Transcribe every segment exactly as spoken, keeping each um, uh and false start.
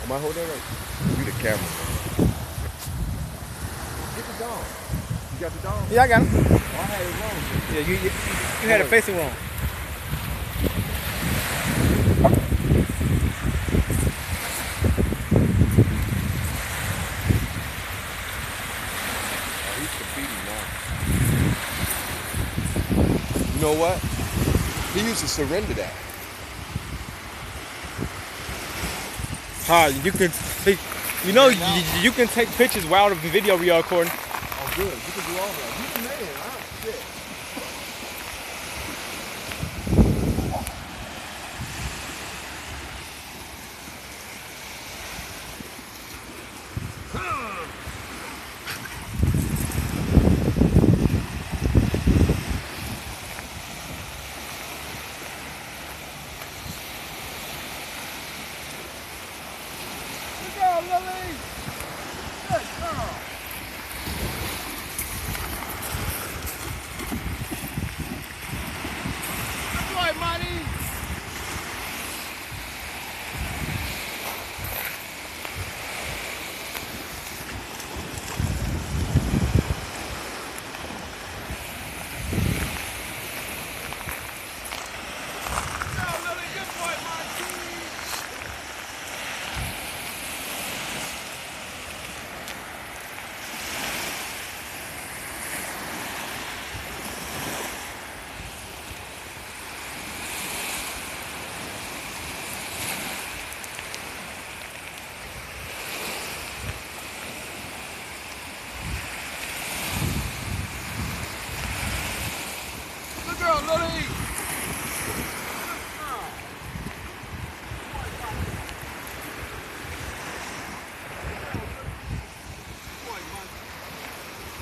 Am I holding it right? You the camera. Get the dog. You got the dog? Yeah, I got him. Oh, I had it wrong. Yeah, you you, you had it facing wrong. Oh, he's competing now. You know what? He used to surrender that. Huh, you can, you know, you, you can take pictures while the video we are recording. Oh, good. You can do all that. You the man. I'm shit. Good girl, Lily. Good girl. Good boy, Monty. Good girl, Lily.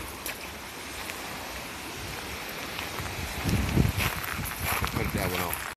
Cut that one off.